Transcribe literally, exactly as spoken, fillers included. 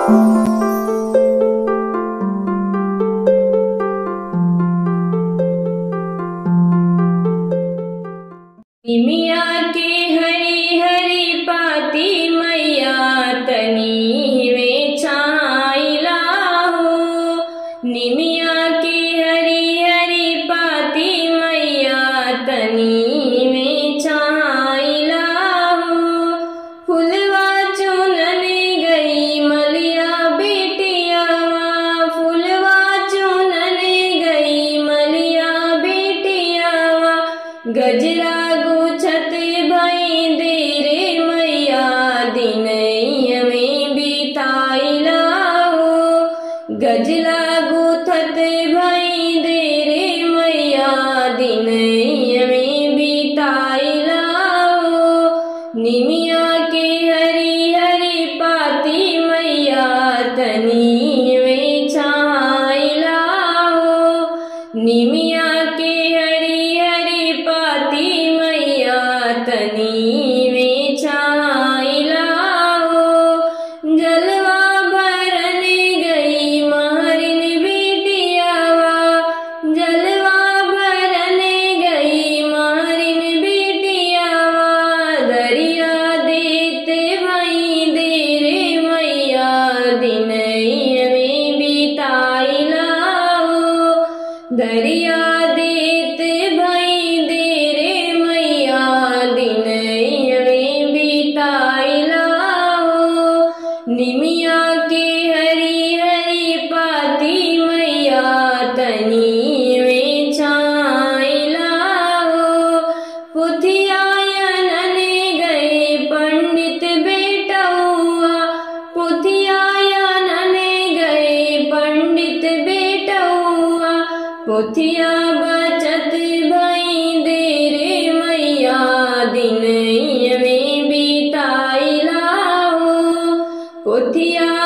निमिया के हरी हरी पाती मैया तनी वे छाइला हो। निमिया के हरी हरी पाती मैया तनी वे छाइला हो। फुलवा चुनने गई मलिया बेटियावा, फुलवा चुनने गई मलिया बेटियावा। गजरा गुछत भई देरे मैया दिनैया में बिताइला हो। गजरा गुथत भई देरे मैया दिनैया में बिताइला हो। निमिया के हरी हरी पाती मैया तनी वे छाइला हो। निमिया के हरी हरी पाती मैया तनी वे छाइला हो। जलवा भरने गई महरिन बेटियावा, जलवा भरने गई महरिन बेटियावा। दरिया देते भई देरे मैया दिनैया में बिताइला हो। दरिया देते भई देरे मैया दिनैया में बिताइला हो। निमिया के हरी हरी पाती मैया तनी वे छाइला हो। पुथियायनने गए पंडित बेटौआ, पुथियायनने गए पंडित बेटौआ। पुथिया बचत भई देरे मैया दिनैया में बिताइला हो। पुथिया